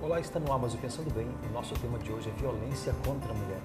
Olá, está no ar mais o Pensando Bem. O nosso tema de hoje é violência contra a mulher.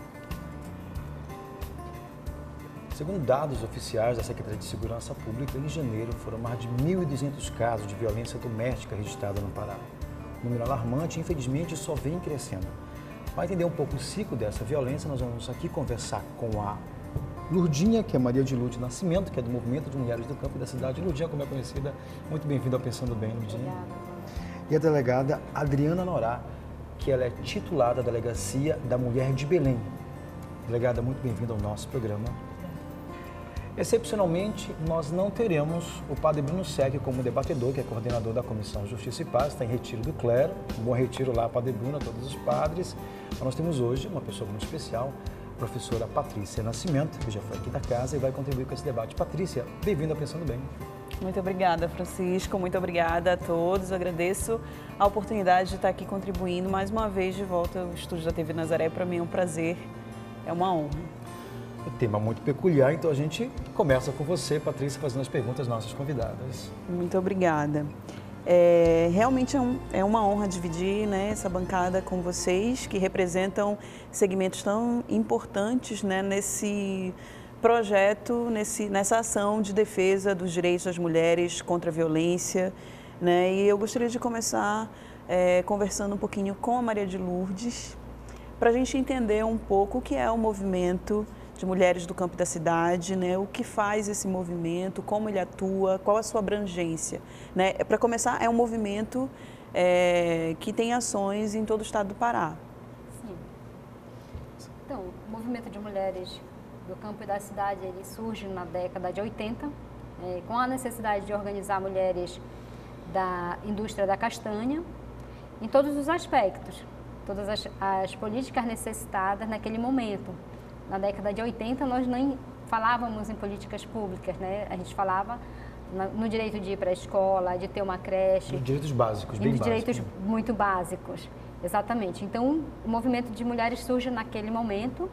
Segundo dados oficiais da Secretaria de Segurança Pública, em janeiro foram mais de 1.200 casos de violência doméstica registrados no Pará. Um número alarmante, infelizmente, só vem crescendo. Para entender um pouco o ciclo dessa violência, nós vamos aqui conversar com a Lurdinha, que é Maria de Lourdes Nascimento, que é do Movimento de Mulheres do Campo da Cidade. Lurdinha, como é conhecida, muito bem-vinda ao Pensando Bem, Lurdinha. Obrigada. E a delegada Adriana Norá, que ela é titular da Delegacia da Mulher de Belém. Delegada, muito bem-vinda ao nosso programa. Excepcionalmente, nós não teremos o padre Bruno Sec como debatedor, que é coordenador da Comissão Justiça e Paz, está em retiro do clero. Um bom retiro lá, padre Bruno, a todos os padres. Mas nós temos hoje uma pessoa muito especial, a professora Patrícia Nascimento, que já foi aqui da casa e vai contribuir com esse debate. Patrícia, bem-vinda ao Pensando Bem. Muito obrigada, Francisco. Muito obrigada a todos. Eu agradeço a oportunidade de estar aqui contribuindo mais uma vez de volta ao estúdio da TV Nazaré. Para mim é um prazer, é uma honra. O tema é muito peculiar, então a gente começa com você, Patrícia, fazendo as perguntas às nossas convidadas. Muito obrigada. Realmente é uma honra dividir, né, essa bancada com vocês, que representam segmentos tão importantes, né, nesse projeto, nessa ação de defesa dos direitos das mulheres contra a violência, né? E eu gostaria de começar conversando um pouquinho com a Maria de Lourdes, para a gente entender um pouco o que é o movimento de mulheres do campo da cidade, né? O que faz esse movimento, como ele atua, qual a sua abrangência, né? Para começar, é um movimento que tem ações em todo o estado do Pará. Sim. Então, o movimento de mulheres do campo e da cidade, ele surge na década de 80, com a necessidade de organizar mulheres da indústria da castanha em todos os aspectos, todas as políticas necessitadas naquele momento. Na década de 80, nós nem falávamos em políticas públicas, né? A gente falava no direito de ir para a escola, de ter uma creche. Direitos básicos, bem básicos. Direitos muito básicos, exatamente. Então, o movimento de mulheres surge naquele momento,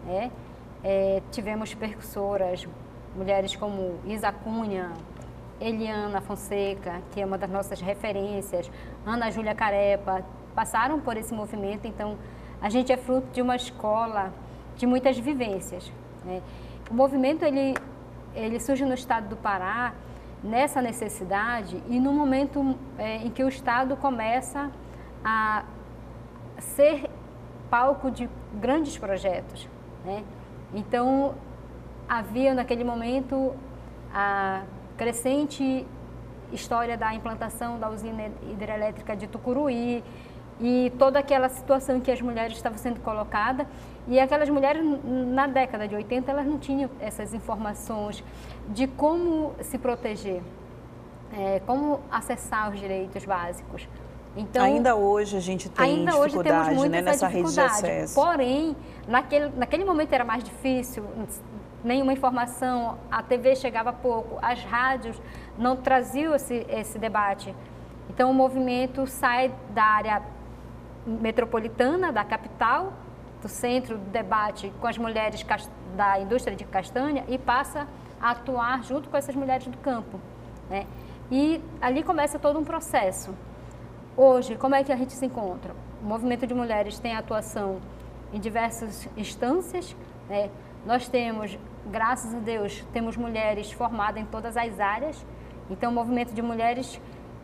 tivemos percursoras, mulheres como Isa Cunha, Eliana Fonseca, que é uma das nossas referências, Ana Júlia Carepa, passaram por esse movimento. Então, a gente é fruto de uma escola de muitas vivências, né? O movimento ele surge no estado do Pará nessa necessidade e no momento em que o estado começa a ser palco de grandes projetos, né? Então, havia naquele momento a crescente história da implantação da usina hidrelétrica de Tucuruí e toda aquela situação em que as mulheres estavam sendo colocadas. E aquelas mulheres, na década de 80, elas não tinham essas informações de como se proteger, como acessar os direitos básicos. Então, ainda hoje a gente tem dificuldade, né, nessa rede de acesso. Porém, naquele momento era mais difícil, nenhuma informação, a TV chegava pouco, as rádios não traziam esse debate. Então, o movimento sai da área metropolitana, da capital, do centro do debate com as mulheres da indústria de castanha e passa a atuar junto com essas mulheres do campo, né? E ali começa todo um processo. Hoje, como é que a gente se encontra? O movimento de mulheres tem atuação em diversas instâncias, né? Nós temos, graças a Deus, temos mulheres formadas em todas as áreas. Então, o movimento de mulheres,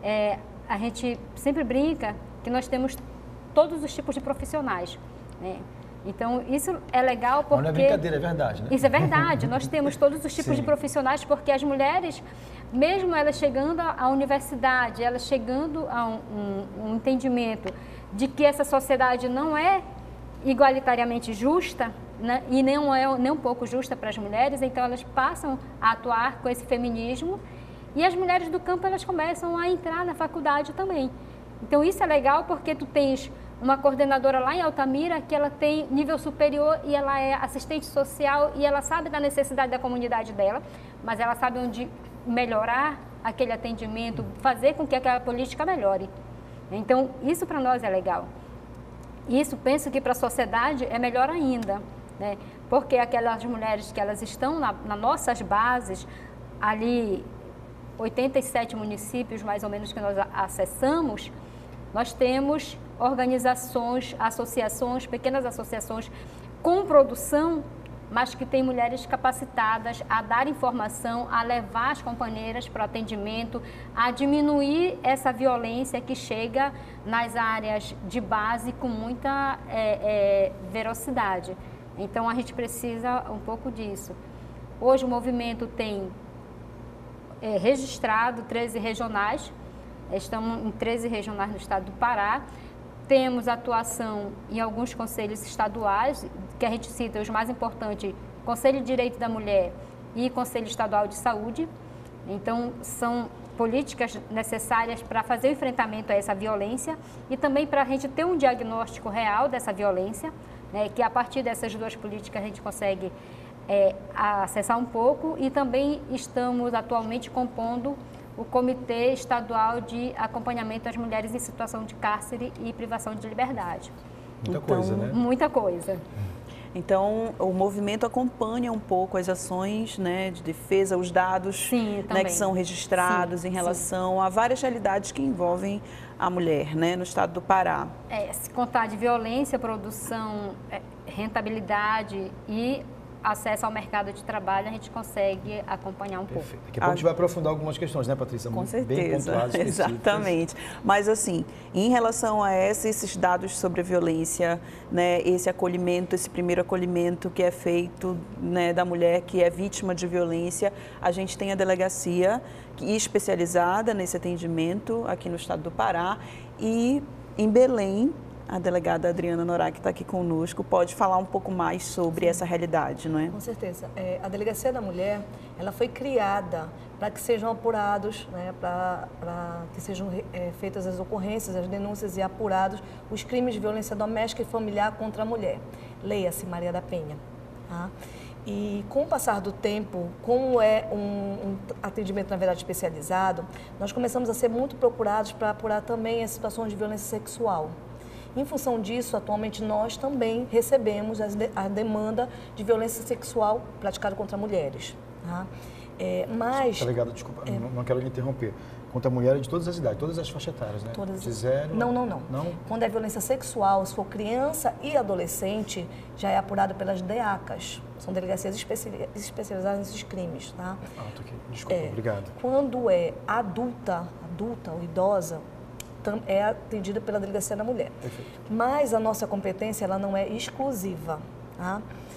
a gente sempre brinca que nós temos todos os tipos de profissionais, né? Então, isso é legal porque... Não é brincadeira, é verdade, né? Isso é verdade. Nós temos todos os tipos de profissionais porque as mulheres, mesmo elas chegando à universidade, elas chegando a um entendimento de que essa sociedade não é igualitariamente justa, né? E não é nem um pouco justa para as mulheres, então elas passam a atuar com esse feminismo e as mulheres do campo, elas começam a entrar na faculdade também. Então, isso é legal porque tu tens uma coordenadora lá em Altamira que ela tem nível superior e ela é assistente social e ela sabe da necessidade da comunidade dela, mas ela sabe onde melhorar aquele atendimento, fazer com que aquela política melhore. Então, isso para nós é legal. Isso, penso que para a sociedade é melhor ainda, né? Porque aquelas mulheres que elas estão nas nossas bases, ali 87 municípios mais ou menos que nós acessamos, nós temos organizações, associações, pequenas associações com produção, mas que tem mulheres capacitadas a dar informação, a levar as companheiras para o atendimento, a diminuir essa violência que chega nas áreas de base com muita velocidade. Então, a gente precisa um pouco disso. Hoje, o movimento tem registrado 13 regionais, estamos em 13 regionais no estado do Pará. Temos atuação em alguns conselhos estaduais, que a gente cita os mais importantes, Conselho de Direito da Mulher e Conselho Estadual de Saúde. Então, são políticas necessárias para fazer o enfrentamento a essa violência e também para a gente ter um diagnóstico real dessa violência, né, que a partir dessas duas políticas a gente consegue acessar um pouco, e também estamos atualmente compondo o Comitê Estadual de Acompanhamento às Mulheres em Situação de Cárcere e Privação de Liberdade. Muita coisa, né? Muita coisa. Então, o movimento acompanha um pouco as ações, né, de defesa, os dados, sim, né, que são registrados, sim, em relação, sim, a várias realidades que envolvem a mulher, né, no estado do Pará. Se contar de violência, produção, rentabilidade e acesso ao mercado de trabalho, a gente consegue acompanhar um pouco. Daqui a pouco a gente vai aprofundar algumas questões, né, Patrícia? Com certeza, bem pontuadas, exatamente. Mas, assim, em relação a esses dados sobre a violência, né, esse acolhimento, esse primeiro acolhimento que é feito, né, da mulher que é vítima de violência, a gente tem a delegacia especializada nesse atendimento aqui no estado do Pará, e em Belém, a delegada Adriana Norá, que está aqui conosco, pode falar um pouco mais sobre essa realidade, não é? Com certeza. A Delegacia da Mulher, ela foi criada para que sejam apurados, né, para que sejam feitas as ocorrências, as denúncias e apurados os crimes de violência doméstica e familiar contra a mulher. Leia-se Maria da Penha. Tá? E com o passar do tempo, como é um atendimento, na verdade, especializado, nós começamos a ser muito procurados para apurar também as situações de violência sexual. Em função disso, atualmente nós também recebemos a demanda de violência sexual praticada contra mulheres. Tá? Mas... Delegada, desculpa, não quero lhe interromper. Contra mulheres de todas as idades, todas as faixas etárias, né? Todas. De zero... Não. Não? Quando é violência sexual, se for criança e adolescente, já é apurado pelas DEACAS. São delegacias especializadas nesses crimes, tá? Tô aqui. Desculpa, obrigado. Quando é adulta ou idosa, é atendida pela Delegacia da Mulher. Perfeito. Mas a nossa competência, ela não é exclusiva. Tá?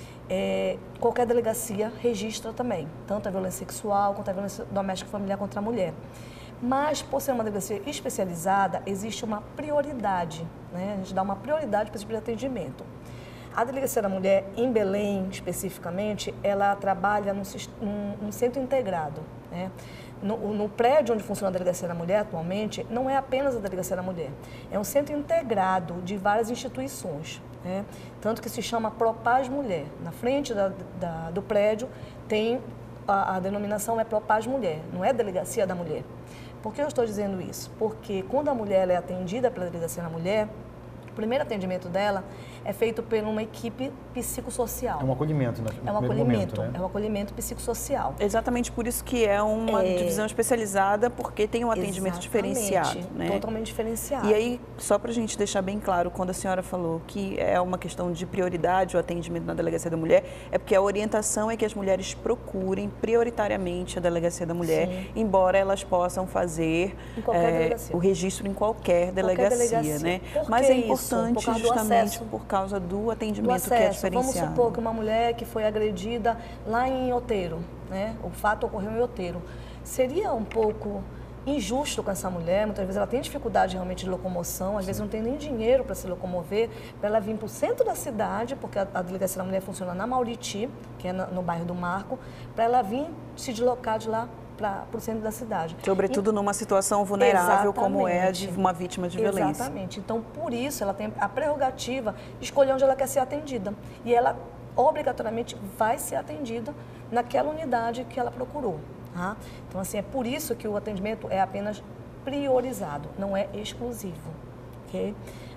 Qualquer delegacia registra também, tanto a violência sexual quanto a violência doméstica e familiar contra a mulher. Mas, por ser uma delegacia especializada, existe uma prioridade, né? A gente dá uma prioridade para esse tipo de atendimento. A Delegacia da Mulher, em Belém, especificamente, ela trabalha num centro integrado, né? No prédio onde funciona a Delegacia da Mulher atualmente, não é apenas a Delegacia da Mulher, é um centro integrado de várias instituições, né? Tanto que se chama Propaz Mulher. Na frente do prédio tem a denominação é Propaz Mulher, não é Delegacia da Mulher. Por que eu estou dizendo isso? Porque quando a mulher é atendida pela Delegacia da Mulher, o primeiro atendimento dela é feito por uma equipe psicossocial. É um acolhimento, né? É um acolhimento, né? É um acolhimento psicossocial. Exatamente por isso que é uma divisão especializada, porque tem um atendimento diferenciado, né? Totalmente diferenciado. E aí, só para a gente deixar bem claro, quando a senhora falou que é uma questão de prioridade o atendimento na Delegacia da Mulher, é porque a orientação é que as mulheres procurem prioritariamente a Delegacia da Mulher, sim, embora elas possam fazer o registro em qualquer delegacia, né? Mas é importante justamente por causa do atendimento que é diferenciado. Vamos supor que uma mulher que foi agredida lá em Outeiro, né? O fato ocorreu em Outeiro. Seria um pouco injusto com essa mulher, muitas vezes ela tem dificuldade realmente de locomoção, às vezes não tem nem dinheiro para se locomover, para ela vir para o centro da cidade, porque a Delegacia da Mulher funciona na Mauriti, que é no bairro do Marco, para ela vir se deslocar de lá para o centro da cidade. Sobretudo numa situação vulnerável, como é a de uma vítima de violência. Exatamente. Então, por isso, ela tem a prerrogativa de escolher onde ela quer ser atendida. E ela, obrigatoriamente, vai ser atendida naquela unidade que ela procurou. Tá? Então, assim, é por isso que o atendimento é apenas priorizado, não é exclusivo. Okay?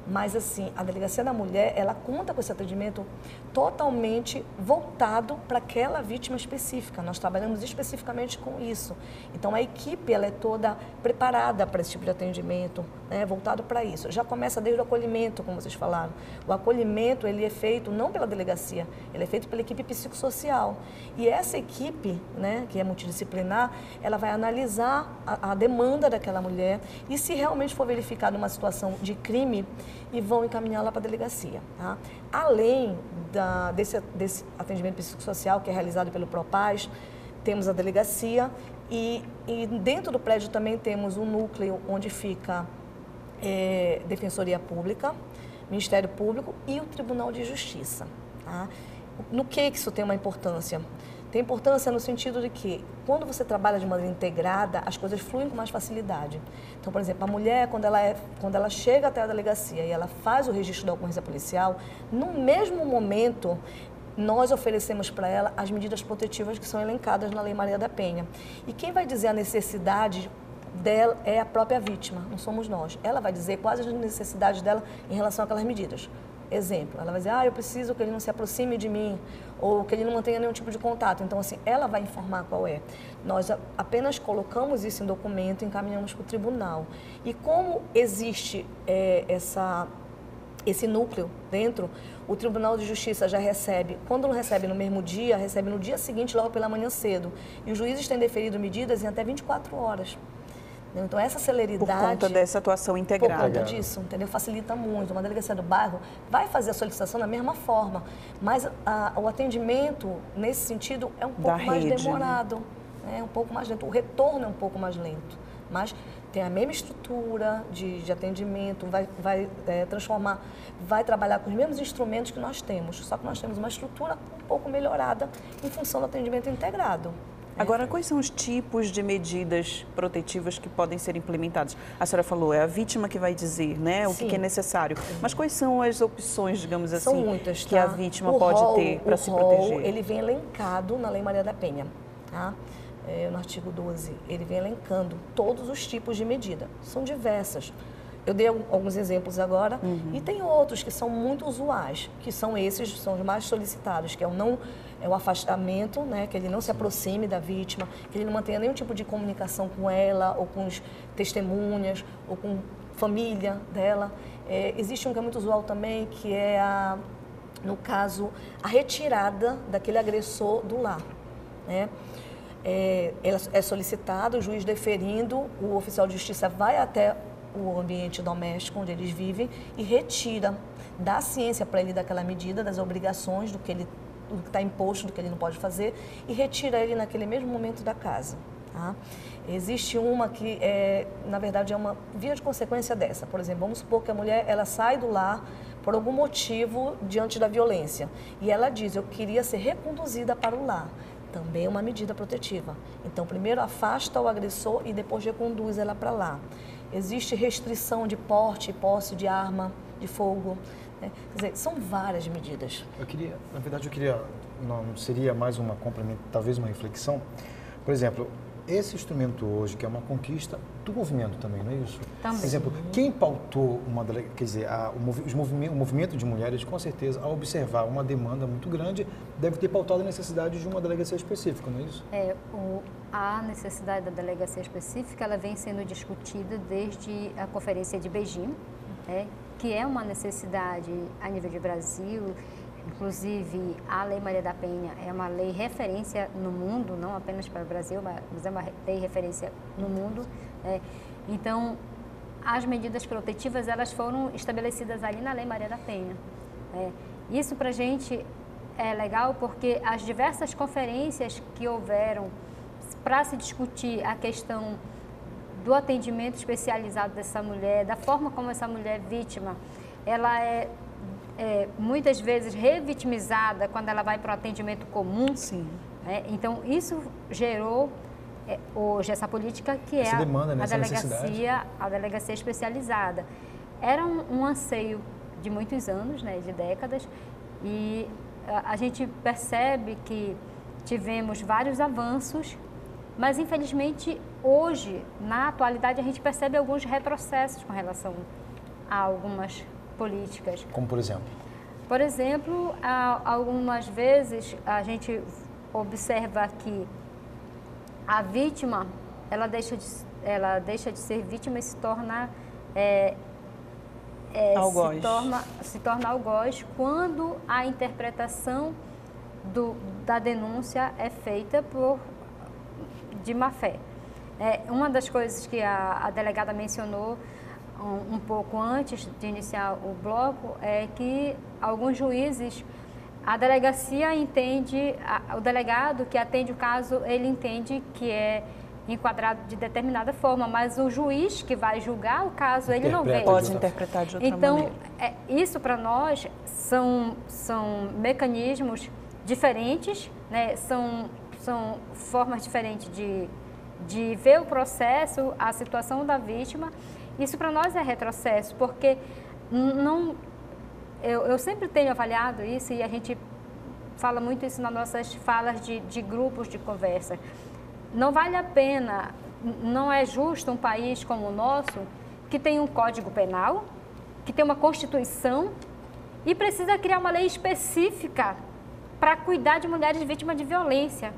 Mas, assim, a Delegacia da Mulher, ela conta com esse atendimento totalmente voltado para aquela vítima específica. Nós trabalhamos especificamente com isso. Então, a equipe, ela é toda preparada para esse tipo de atendimento, né, voltado para isso. Já começa desde o acolhimento, como vocês falaram. O acolhimento, ele é feito não pela delegacia, ele é feito pela equipe psicossocial. E essa equipe, né, que é multidisciplinar, ela vai analisar a demanda daquela mulher e, se realmente for verificada uma situação de crime, e vão encaminhá-la para a delegacia. Tá? Além desse atendimento psicossocial que é realizado pelo Propaz, temos a delegacia e dentro do prédio também temos um núcleo onde fica Defensoria Pública, Ministério Público e o Tribunal de Justiça. Tá? No que isso tem uma importância? Tem importância no sentido de que, quando você trabalha de maneira integrada, as coisas fluem com mais facilidade. Então, por exemplo, a mulher, quando ela chega até a delegacia e ela faz o registro da ocorrência policial, no mesmo momento, nós oferecemos para ela as medidas protetivas que são elencadas na Lei Maria da Penha. E quem vai dizer a necessidade dela é a própria vítima, não somos nós. Ela vai dizer quais as necessidades dela em relação àquelas medidas. Exemplo, ela vai dizer, eu preciso que ele não se aproxime de mim, ou que ele não mantenha nenhum tipo de contato. Então, assim, ela vai informar qual é. Nós apenas colocamos isso em documento e encaminhamos para o tribunal. E como existe esse núcleo dentro, o Tribunal de Justiça já recebe, quando não recebe no mesmo dia, recebe no dia seguinte, logo pela manhã cedo. E os juízes têm deferido medidas em até 24 horas. Então, essa celeridade... Por conta dessa atuação integrada. Por conta disso, entendeu? Facilita muito. Uma delegacia do bairro vai fazer a solicitação da mesma forma, mas o atendimento, nesse sentido, é um pouco mais demorado. Né? É um pouco mais lento. O retorno é um pouco mais lento, mas tem a mesma estrutura de atendimento, vai transformar, vai trabalhar com os mesmos instrumentos que nós temos, só que nós temos uma estrutura um pouco melhorada em função do atendimento integrado. Agora, quais são os tipos de medidas protetivas que podem ser implementadas? A senhora falou, é a vítima que vai dizer, né, o que é necessário. Mas quais são as opções, digamos assim, são muitas, que a vítima pode ter para se proteger? Ele vem elencado na Lei Maria da Penha, tá? No artigo 12, ele vem elencando todos os tipos de medida. São diversas. Eu dei alguns exemplos agora, e tem outros que são muito usuais, que são esses, são os mais solicitados, que é o afastamento, né, que ele não se aproxime da vítima, que ele não mantenha nenhum tipo de comunicação com ela, ou com os testemunhas, ou com família dela. Existe um que é muito usual também, que é, no caso, a retirada daquele agressor do lar, né? Ela é solicitado, o juiz deferindo, o oficial de justiça vai até o ambiente doméstico onde eles vivem e retira, dá ciência para ele daquela medida, das obrigações, do que está imposto, do que ele não pode fazer, e retira ele naquele mesmo momento da casa. Tá? Existe uma que, na verdade, é uma via de consequência dessa. Por exemplo, vamos supor que a mulher ela sai do lar por algum motivo diante da violência e ela diz, eu queria ser reconduzida para o lar. Também é uma medida protetiva. Então, primeiro afasta o agressor e depois reconduz ela para lá. Existe restrição de porte e posse de arma de fogo. Né? Quer dizer, são várias medidas. Na verdade, não seria mais uma complemento, talvez uma reflexão. Por exemplo, esse instrumento hoje, que é uma conquista do movimento também, não é isso? Também. Por exemplo, quem pautou o movimento de mulheres, com certeza, ao observar uma demanda muito grande, deve ter pautado a necessidade de uma delegacia específica, não é isso? A necessidade da delegacia específica, ela vem sendo discutida desde a Conferência de Beijing, que é uma necessidade a nível de Brasil. Inclusive, a Lei Maria da Penha é uma lei referência no mundo, não apenas para o Brasil, mas é uma lei referência no mundo. Então, as medidas protetivas, elas foram estabelecidas ali na Lei Maria da Penha. Isso para a gente é legal porque as diversas conferências que houveram para se discutir a questão do atendimento especializado dessa mulher, da forma como essa mulher vítima, ela é muitas vezes revitimizada quando ela vai para o atendimento comum. Sim. Então, isso gerou hoje essa política que essa demanda, né? a delegacia especializada. Era um anseio de muitos anos, né, de décadas, e a gente percebe que tivemos vários avanços, mas infelizmente hoje, na atualidade, a gente percebe alguns retrocessos com relação a algumas políticas. Como por exemplo? Por exemplo, algumas vezes a gente observa que a vítima, ela deixa de ser vítima e se torna algoz. Se torna algoz quando a interpretação da denúncia é feita de má fé. Uma das coisas que a delegada mencionou um pouco antes de iniciar o bloco é que alguns juízes, a delegacia entende, o delegado que atende o caso, ele entende que é enquadrado de determinada forma, mas o juiz que vai julgar o caso, ele não vê. Pode interpretar de outra maneira. Então, isso para nós são mecanismos diferentes, né? São formas diferentes de ver o processo, a situação da vítima. Isso para nós é retrocesso, porque eu sempre tenho avaliado isso e a gente fala muito isso nas nossas falas de grupos de conversa. Não vale a pena, não é justo um país como o nosso, que tem um Código Penal, que tem uma Constituição e precisa criar uma lei específica para cuidar de mulheres vítimas de violência.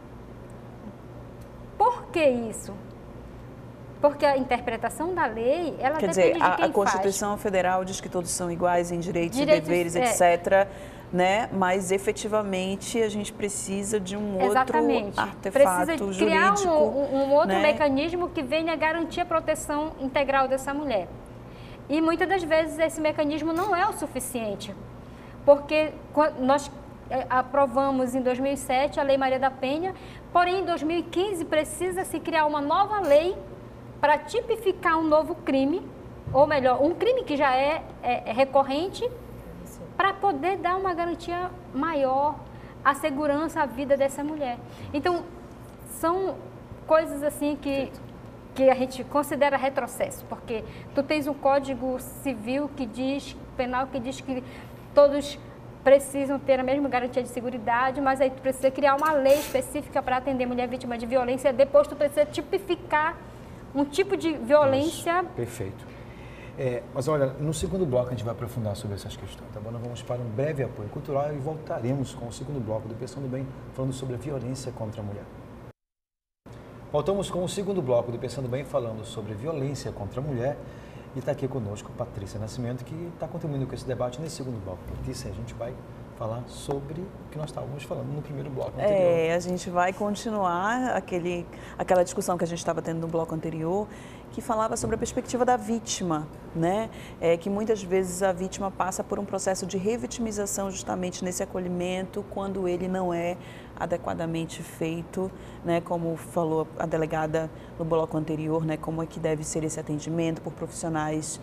Por que isso? Porque a interpretação da lei, ela depende de quem faz. A Constituição Federal diz que todos são iguais em direitos e deveres, etc., né? Mas efetivamente a gente precisa de um outro artefato jurídico. Precisa criar um outro mecanismo que venha garantir a proteção integral dessa mulher. E muitas das vezes esse mecanismo não é o suficiente, porque nós aprovamos em 2007 a Lei Maria da Penha, porém em 2015 precisa se criar uma nova lei para tipificar um novo crime, ou melhor, um crime que já é recorrente, para poder dar uma garantia maior à segurança, à vida dessa mulher. Então, são coisas assim que a gente considera retrocesso, porque tu tens um Código Civil penal que diz que todos precisam ter a mesma garantia de seguridade, mas aí tu precisa criar uma lei específica para atender mulher vítima de violência, depois tu precisa tipificar um tipo de violência. Isso, perfeito. Mas olha, no segundo bloco a gente vai aprofundar sobre essas questões, tá bom? Nós vamos para um breve apoio cultural e voltaremos com o segundo bloco do Pensando Bem, falando sobre a violência contra a mulher. Voltamos com o segundo bloco do Pensando Bem, falando sobre violência contra a mulher. E está aqui conosco Patrícia Nascimento, que está contribuindo com esse debate nesse segundo bloco. Patrícia, a gente vai falar sobre o que nós estávamos falando no primeiro bloco anterior. A gente vai continuar aquela discussão que a gente estava tendo no bloco anterior, que falava sobre a perspectiva da vítima, né? Que muitas vezes a vítima passa por um processo de revitimização justamente nesse acolhimento, quando ele não é adequadamente feito, né? Como falou a delegada no bloco anterior, né? Como é que deve ser esse atendimento por profissionais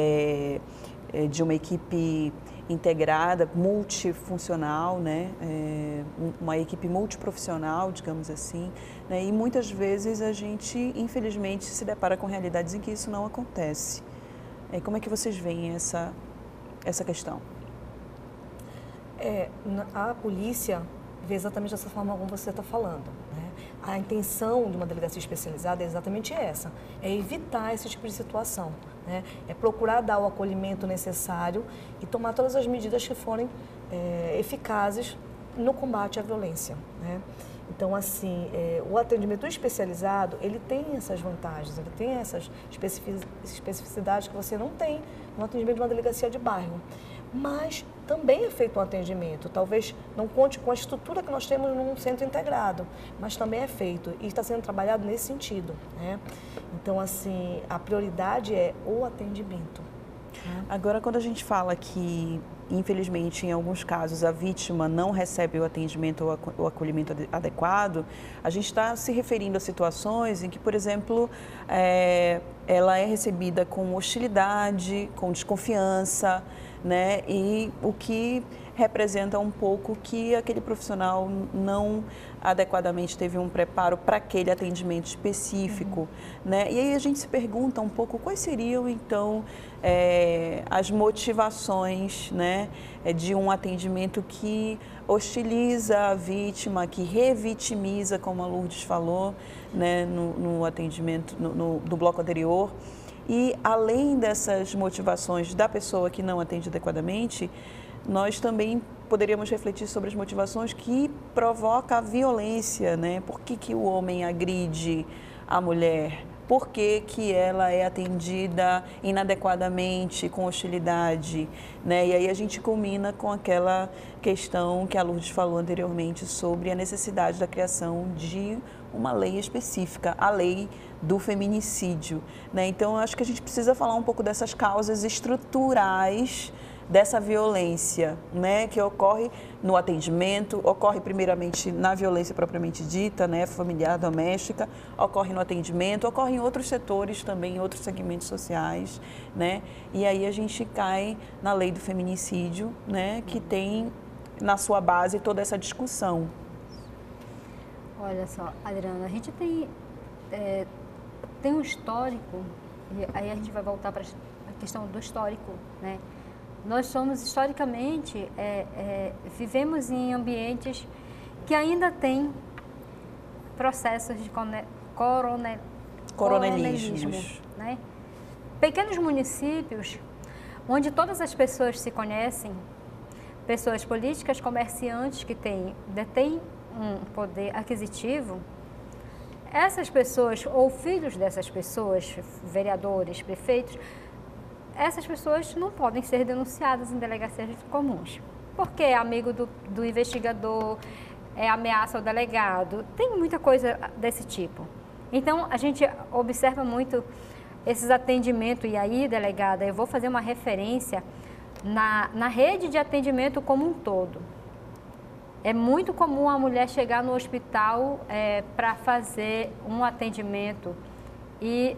de uma equipe integrada, multifuncional, né? Uma equipe multiprofissional, digamos assim, né? E muitas vezes a gente, infelizmente, se depara com realidades em que isso não acontece. Como é que vocês veem essa questão? A polícia vê exatamente dessa forma como você está falando, né? A intenção de uma delegacia especializada é exatamente essa, é evitar esse tipo de situação, né? É procurar dar o acolhimento necessário e tomar todas as medidas que forem eficazes no combate à violência, né? Então, assim, o atendimento especializado, ele tem essas vantagens, ele tem essas especificidades que você não tem no atendimento de uma delegacia de bairro. Mas também é feito um atendimento, talvez não conte com a estrutura que nós temos num centro integrado, mas também é feito e está sendo trabalhado nesse sentido, né? Então, assim, a prioridade é o atendimento. Agora, quando a gente fala que, infelizmente, em alguns casos, a vítima não recebe o atendimento ou o acolhimento adequado, a gente está se referindo a situações em que, por exemplo, ela é recebida com hostilidade, com desconfiança, né? E o que representa um pouco que aquele profissional não adequadamente teve um preparo para aquele atendimento específico, né? E aí a gente se pergunta um pouco quais seriam, então, as motivações, né, de um atendimento que hostiliza a vítima, que revitimiza, como a Lourdes falou, né, no atendimento do bloco anterior. E além dessas motivações da pessoa que não atende adequadamente, nós também poderíamos refletir sobre as motivações que provocam a violência, né? Por que o homem agride a mulher? Por que ela é atendida inadequadamente, com hostilidade, né? E aí a gente culmina com aquela questão que a Lourdes falou anteriormente sobre a necessidade da criação de uma lei específica, a lei do feminicídio, né? Então, eu acho que a gente precisa falar um pouco dessas causas estruturais dessa violência, né, que ocorre no atendimento, ocorre primeiramente na violência propriamente dita, né, familiar, doméstica, ocorre no atendimento, ocorre em outros setores também, em outros segmentos sociais, né, e aí a gente cai na lei do feminicídio, né, que tem na sua base toda essa discussão. Olha só, Adriana, a gente tem um histórico, e aí a gente vai voltar para a questão do histórico, né? Nós somos, historicamente, vivemos em ambientes que ainda têm processos de coronelismo, né? Pequenos municípios onde todas as pessoas se conhecem, pessoas políticas, comerciantes que detêm um poder aquisitivo, essas pessoas, ou filhos dessas pessoas, vereadores, prefeitos, essas pessoas não podem ser denunciadas em delegacias comuns, porque é amigo do investigador, é ameaça ao delegado, tem muita coisa desse tipo. Então, a gente observa muito esses atendimentos, e aí, delegada, eu vou fazer uma referência na rede de atendimento como um todo. É muito comum a mulher chegar no hospital para fazer um atendimento e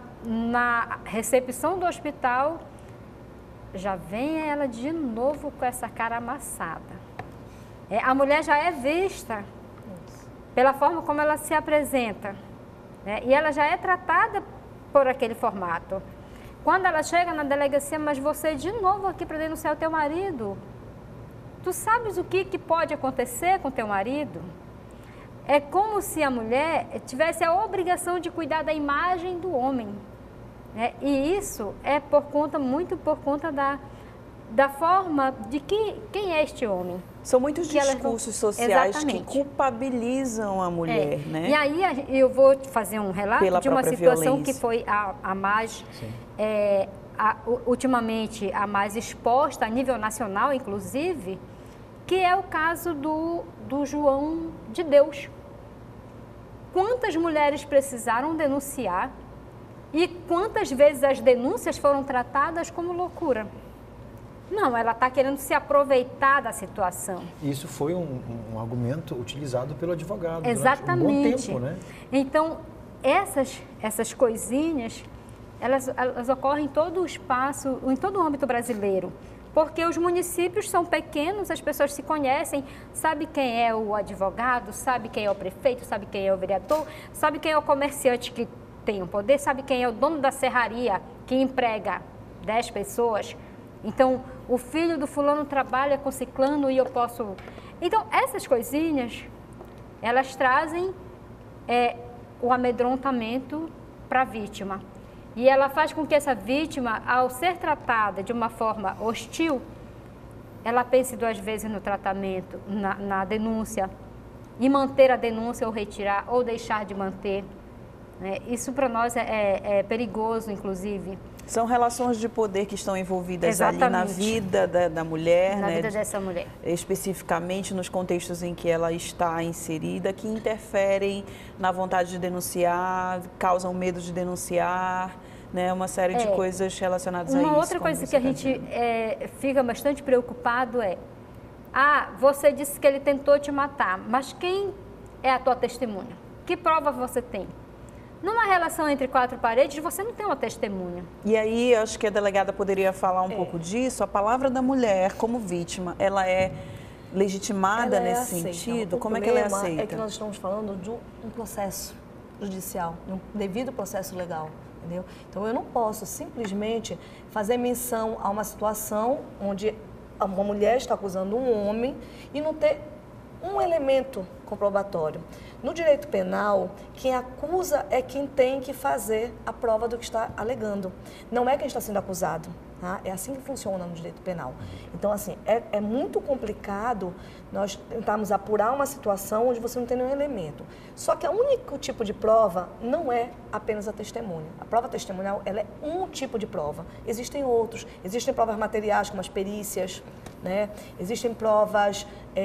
na recepção do hospital, já vem ela de novo com essa cara amassada. A mulher já é vista pela forma como ela se apresenta, né? E ela já é tratada por aquele formato. Quando ela chega na delegacia, mas você de novo aqui para denunciar o teu marido, tu sabes o que pode acontecer com teu marido? É como se a mulher tivesse a obrigação de cuidar da imagem do homem. Né? E isso é muito por conta da forma de quem é este homem. São muitos discursos sociais Exatamente. que culpabilizam a mulher, né? E aí eu vou fazer um relato de uma situação que foi a mais, ultimamente, a mais exposta a nível nacional, inclusive, que é o caso do João de Deus. Quantas mulheres precisaram denunciar e quantas vezes as denúncias foram tratadas como loucura? Não, ela está querendo se aproveitar da situação. Isso foi um argumento utilizado pelo advogado Exatamente. Durante um bom tempo, né? Então, essas coisinhas, elas ocorrem em todo o espaço, em todo o âmbito brasileiro. Porque os municípios são pequenos, as pessoas se conhecem, sabe quem é o advogado, sabe quem é o prefeito, sabe quem é o vereador, sabe quem é o comerciante que tem o poder, sabe quem é o dono da serraria que emprega 10 pessoas. Então, o filho do fulano trabalha com ciclano e eu posso... Então, essas coisinhas, elas trazem o amedrontamento para a vítima. E ela faz com que essa vítima, ao ser tratada de uma forma hostil, ela pense 2 vezes no tratamento, na denúncia, e manter a denúncia ou retirar, ou deixar de manter. Isso para nós é perigoso, inclusive. São relações de poder que estão envolvidas Exatamente. ali na vida da mulher, Na né? vida dessa mulher. Especificamente nos contextos em que ela está inserida, que interferem na vontade de denunciar, causam medo de denunciar, né? Uma série de coisas relacionadas a isso. Uma outra coisa que a gente fica bastante preocupado você disse que ele tentou te matar, mas quem é a tua testemunha? Que prova você tem? Numa relação entre 4 paredes, você não tem uma testemunha. E aí, eu acho que a delegada poderia falar um pouco disso. A palavra da mulher como vítima, ela é legitimada nesse sentido? Como é que ela é aceita? É que nós estamos falando de um processo judicial, de um devido processo legal, entendeu? Então, eu não posso simplesmente fazer menção a uma situação onde uma mulher está acusando um homem e não ter um elemento comprobatório. No direito penal, quem acusa é quem tem que fazer a prova do que está alegando. Não é quem está sendo acusado. Tá? É assim que funciona no direito penal. Então, assim, é muito complicado nós tentarmos apurar uma situação onde você não tem nenhum elemento. Só que o único tipo de prova não é apenas a testemunha. A prova testemunhal, ela é um tipo de prova. Existem outros. Existem provas materiais, como as perícias, né? Existem provas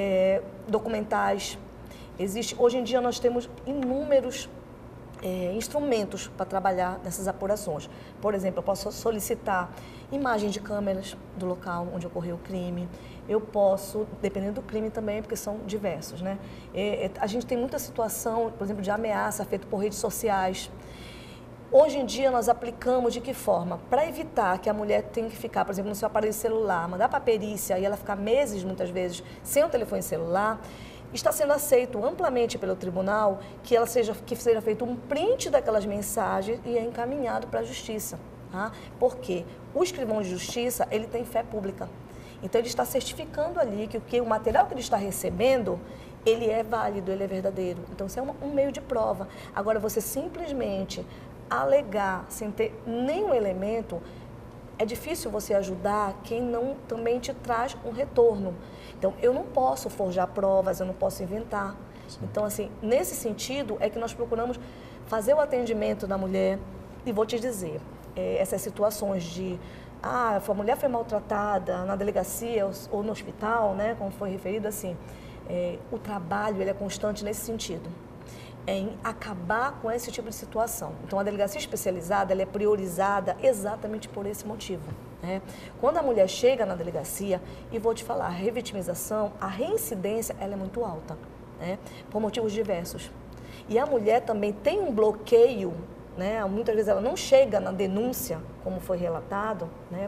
documentais. Hoje em dia nós temos inúmeros instrumentos para trabalhar nessas apurações. Por exemplo, eu posso solicitar imagens de câmeras do local onde ocorreu o crime. Eu posso, dependendo do crime também, porque são diversos, né? A gente tem muita situação, por exemplo, de ameaça feita por redes sociais. Hoje em dia nós aplicamos de que forma? Para evitar que a mulher tenha que ficar, por exemplo, no seu aparelho celular, mandar para a perícia e ela ficar meses, muitas vezes, sem o telefone celular, está sendo aceito amplamente pelo tribunal que seja feito um print daquelas mensagens e é encaminhado para a justiça. Tá? Porque o escrivão de justiça, ele tem fé pública. Então, ele está certificando ali que o material que ele está recebendo, ele é válido, ele é verdadeiro. Então, isso é um meio de prova. Agora, você simplesmente alegar sem ter nenhum elemento, é difícil você ajudar quem não também te traz um retorno. Então, eu não posso forjar provas, eu não posso inventar. Sim. Então, assim, nesse sentido é que nós procuramos fazer o atendimento da mulher e vou te dizer, essas situações de, a mulher foi maltratada na delegacia ou no hospital, né, como foi referido, assim, o trabalho ele é constante nesse sentido, em acabar com esse tipo de situação. Então, a delegacia especializada ela é priorizada exatamente por esse motivo. Né? Quando a mulher chega na delegacia, e vou te falar, a revitimização, a reincidência, ela é muito alta, né? Por motivos diversos. E a mulher também tem um bloqueio, né? Muitas vezes ela não chega na denúncia, como foi relatado, né?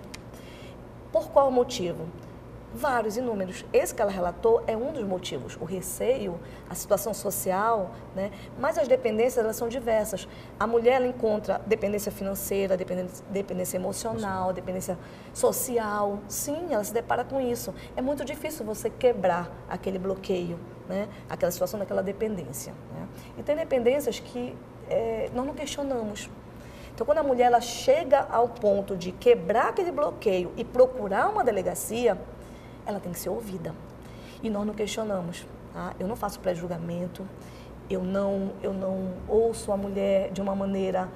Por qual motivo? Vários, inúmeros. Esse que ela relatou é um dos motivos. O receio, a situação social, né? Mas as dependências, elas são diversas. A mulher, ela encontra dependência financeira, dependência emocional, dependência social. Sim, ela se depara com isso. É muito difícil você quebrar aquele bloqueio, né? Aquela situação daquela dependência. Né? E tem dependências que nós não questionamos. Então, quando a mulher ela chega ao ponto de quebrar aquele bloqueio e procurar uma delegacia, ela tem que ser ouvida. E nós não questionamos. Tá? Eu não faço pré-julgamento, eu não ouço a mulher de uma maneira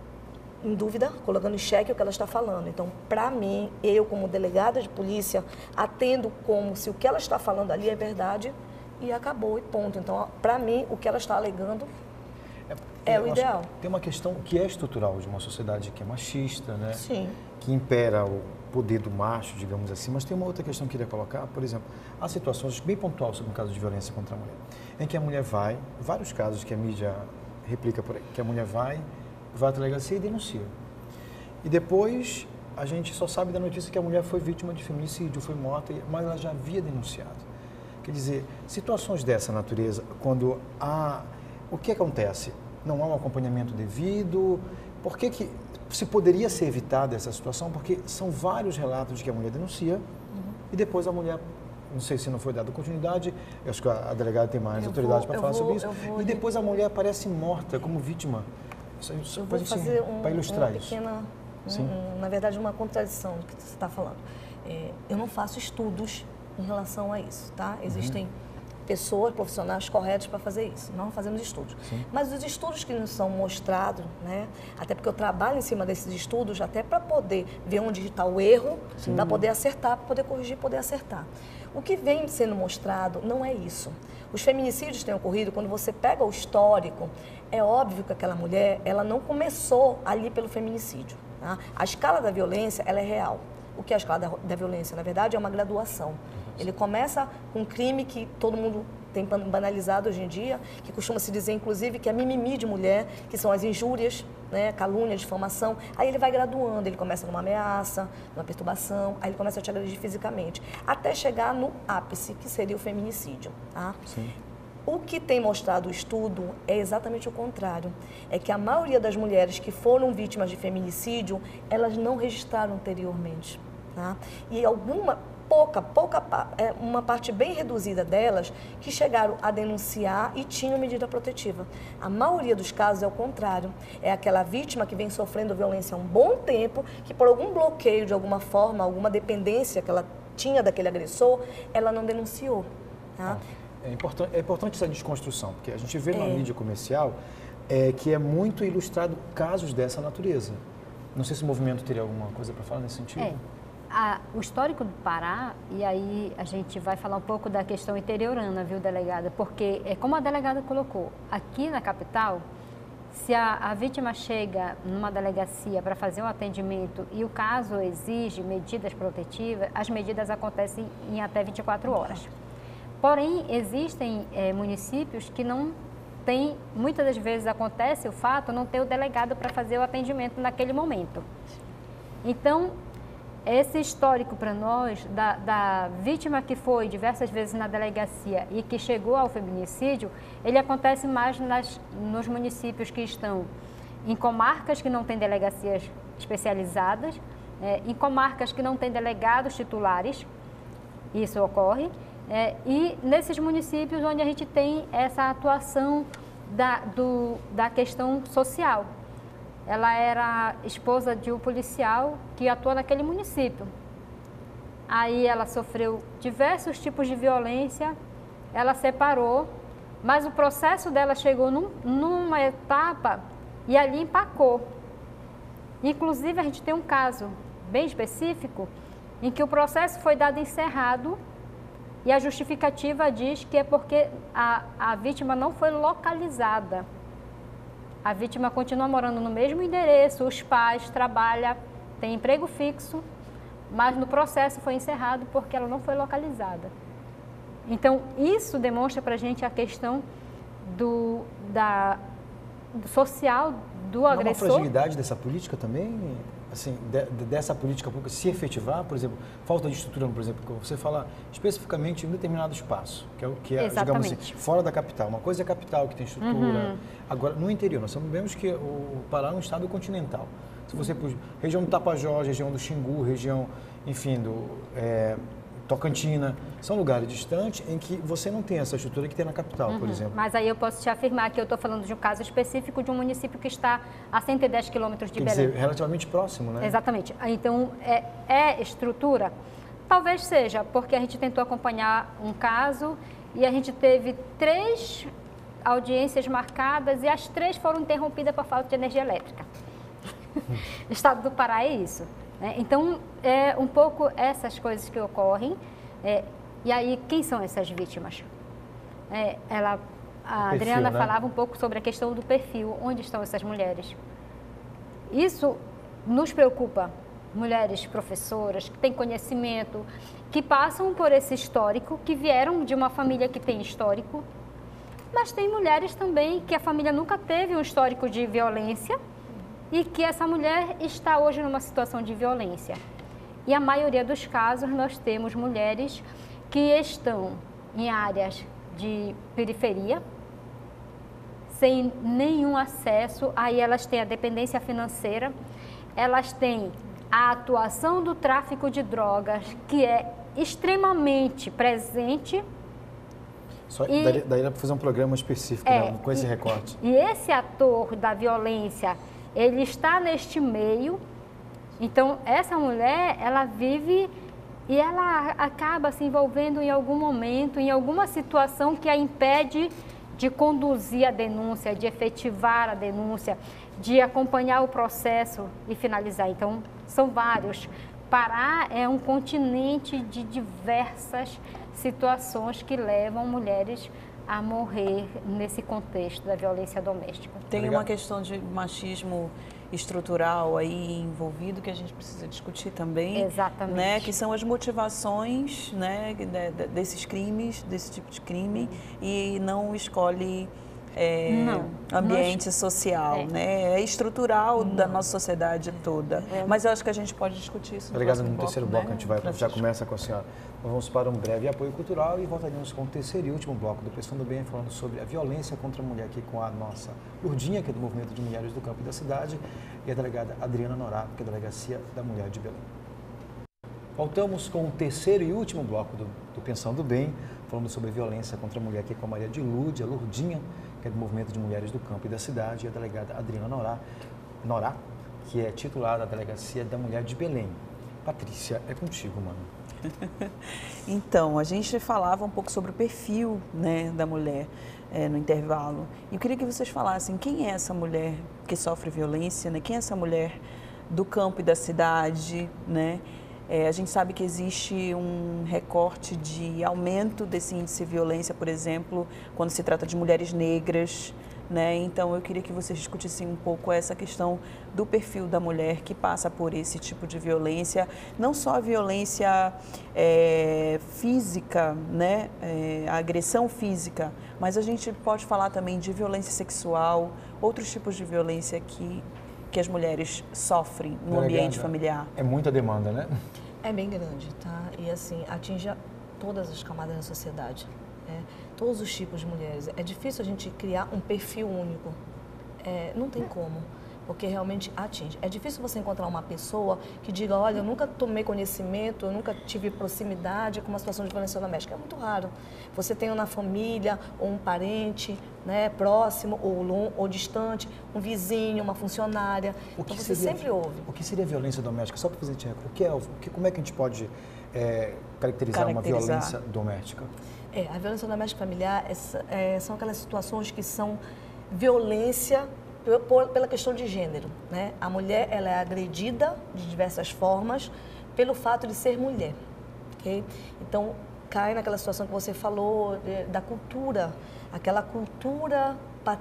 em dúvida, colocando em xeque o que ela está falando. Então, para mim, eu como delegada de polícia, atendo como se o que ela está falando ali é verdade e acabou e ponto. Então, para mim, o que ela está alegando é o ideal. Tem uma questão que é estrutural de uma sociedade que é machista, né? Sim. Que impera o poder do macho, digamos assim, mas tem uma outra questão que eu queria colocar, por exemplo, há situações bem pontuais sobre um caso de violência contra a mulher, em que a mulher vai, vários casos que a mídia replica por aí, que a mulher vai à delegacia e denuncia. E depois a gente só sabe da notícia que a mulher foi vítima de feminicídio, foi morta, mas ela já havia denunciado. Quer dizer, situações dessa natureza, quando há... O que acontece? Não há um acompanhamento devido? Por que se poderia ser evitada essa situação? Porque são vários relatos de que a mulher denuncia e depois a mulher, não sei se não foi dada continuidade, eu acho que a delegada tem mais autoridade para falar sobre isso, e depois a mulher aparece morta como vítima. Eu vou fazer para ilustrar uma pequena, na verdade, uma contradição do que você está falando. Eu não faço estudos em relação a isso, tá? Existem pessoas, profissionais corretos para fazer isso. Nós não fazemos estudos. Sim. Mas os estudos que nos são mostrados, né? Até porque eu trabalho em cima desses estudos, até para poder ver onde está o erro, para poder acertar, para poder corrigir, poder acertar. O que vem sendo mostrado não é isso. Os feminicídios têm ocorrido, quando você pega o histórico, é óbvio que aquela mulher, ela não começou ali pelo feminicídio. Tá? A escala da violência, ela é real. O que é a escala da violência? Na verdade, é uma graduação. Ele começa com um crime que todo mundo tem banalizado hoje em dia, que costuma se dizer, inclusive, que é mimimi de mulher, que são as injúrias, né, calúnia, difamação. Aí ele vai graduando, ele começa numa ameaça, numa perturbação, aí ele começa a te agredir fisicamente, até chegar no ápice, que seria o feminicídio. Tá? Sim. O que tem mostrado o estudo é exatamente o contrário. É que a maioria das mulheres que foram vítimas de feminicídio, elas não registraram anteriormente. Tá? E uma parte bem reduzida delas que chegaram a denunciar e tinham medida protetiva. A maioria dos casos é o contrário. É aquela vítima que vem sofrendo violência há um bom tempo, que por algum bloqueio de alguma forma, alguma dependência que ela tinha daquele agressor, ela não denunciou. Tá? É importante essa desconstrução, porque a gente vê na mídia comercial que é muito ilustrado casos dessa natureza. Não sei se o movimento teria alguma coisa para falar nesse sentido. O histórico do Pará, e aí a gente vai falar um pouco da questão interiorana, viu, delegada? Porque, como a delegada colocou, aqui na capital, se a vítima chega numa delegacia para fazer um atendimento e o caso exige medidas protetivas, as medidas acontecem em até 24 horas. Porém, existem municípios que não tem, muitas das vezes acontece o fato, não ter o delegado para fazer o atendimento naquele momento. Então, esse histórico para nós, da vítima que foi diversas vezes na delegacia e que chegou ao feminicídio, ele acontece mais nos municípios que estão em comarcas que não têm delegacias especializadas, em comarcas que não têm delegados titulares, isso ocorre, e nesses municípios onde a gente tem essa atuação da questão social. Ela era esposa de um policial que atua naquele município. Aí ela sofreu diversos tipos de violência, ela separou, mas o processo dela chegou numa etapa e ali empacou. Inclusive, a gente tem um caso bem específico em que o processo foi dado encerrado e a justificativa diz que é porque a vítima não foi localizada. A vítima continua morando no mesmo endereço, os pais trabalham, tem emprego fixo, mas no processo foi encerrado porque ela não foi localizada. Então, isso demonstra para a gente a questão do social do agressor. Há uma fragilidade dessa política também? Assim, dessa política pública se efetivar, por exemplo, falta de estrutura, por exemplo, você fala especificamente em um determinado espaço, que é digamos assim, fora da capital. Uma coisa é a capital, que tem estrutura. Agora, no interior, nós sabemos que o Pará é um estado continental. Se você região do Tapajós, região do Xingu, região, enfim, Tocantina, são lugares distantes em que você não tem essa estrutura que tem na capital, por exemplo. Mas aí eu posso te afirmar que eu estou falando de um caso específico de um município que está a 110 quilômetros de Belém. Quer dizer, relativamente próximo, né? Exatamente. Então, é estrutura? Talvez seja, porque a gente tentou acompanhar um caso e a gente teve 3 audiências marcadas e as 3 foram interrompidas por falta de energia elétrica. O estado do Pará é isso. Então, é um pouco essas coisas que ocorrem. E aí, quem são essas vítimas? A Adriana falava um pouco sobre a questão do perfil. Onde estão essas mulheres? Isso nos preocupa. Mulheres professoras, que têm conhecimento, que passam por esse histórico, que vieram de uma família que tem histórico. Mas tem mulheres também que a família nunca teve um histórico de violência e que essa mulher está hoje numa situação de violência. E a maioria dos casos nós temos mulheres que estão em áreas de periferia, sem nenhum acesso, aí elas têm a dependência financeira, elas têm a atuação do tráfico de drogas, que é extremamente presente. Daí dá para fazer um programa específico, né, com esse recorte. E esse ator da violência, ele está neste meio, então essa mulher, ela vive e ela acaba se envolvendo em algum momento, em alguma situação que a impede de conduzir a denúncia, de efetivar a denúncia, de acompanhar o processo e finalizar. Então, são vários. Pará é um continente de diversas situações que levam mulheres a morrer nesse contexto da violência doméstica. Tem uma questão de machismo estrutural aí envolvido que a gente precisa discutir também. Exatamente. Né, que são as motivações, né, desses crimes, desse tipo de crime, e não escolhe ambiente social, né? É estrutural da nossa sociedade toda. Mas eu acho que a gente pode discutir isso no próximo bloco. No terceiro bloco, a gente já começa com a senhora. Nós vamos para um breve apoio cultural e voltaremos com o terceiro e último bloco do Prestando Bem, falando sobre a violência contra a mulher, aqui com a nossa Lourdinha, que é do Movimento de Mulheres do Campo e da Cidade, e a delegada Adriana Norá, que é da Delegacia da Mulher de Belém. Voltamos com o terceiro e último bloco do Pensando Bem, falando sobre violência contra a mulher aqui com a Maria de Lúdia, a Lourdinha, que é do Movimento de Mulheres do Campo e da Cidade, e a delegada Adriana Norá, que é titular da Delegacia da Mulher de Belém. Patrícia, é contigo, mano. Então, a gente falava um pouco sobre o perfil, né, da mulher no intervalo. E eu queria que vocês falassem quem é essa mulher que sofre violência, né? Quem é essa mulher do campo e da cidade, né? A gente sabe que existe um recorte de aumento desse índice de violência, por exemplo, quando se trata de mulheres negras, né? Então, eu queria que vocês discutissem um pouco essa questão do perfil da mulher que passa por esse tipo de violência, não só a violência física, né? A agressão física, mas a gente pode falar também de violência sexual, outros tipos de violência que as mulheres sofrem no ambiente familiar. É muita demanda, né? É bem grande, tá? E assim, atinge todas as camadas da sociedade. Todos os tipos de mulheres. É difícil a gente criar um perfil único. Não tem como, porque realmente atinge. É difícil você encontrar uma pessoa que diga, olha, eu nunca tomei conhecimento, eu nunca tive proximidade com uma situação de violência doméstica. É muito raro. Você tem na família, ou um parente, né, próximo ou distante, um vizinho, uma funcionária. Então você sempre ouve. O que seria violência doméstica? Só para fazer como é que a gente pode caracterizar uma violência doméstica? A violência doméstica familiar são aquelas situações que são violência pela questão de gênero, né? A mulher ela é agredida de diversas formas pelo fato de ser mulher, ok? Então, cai naquela situação que você falou da cultura, aquela cultura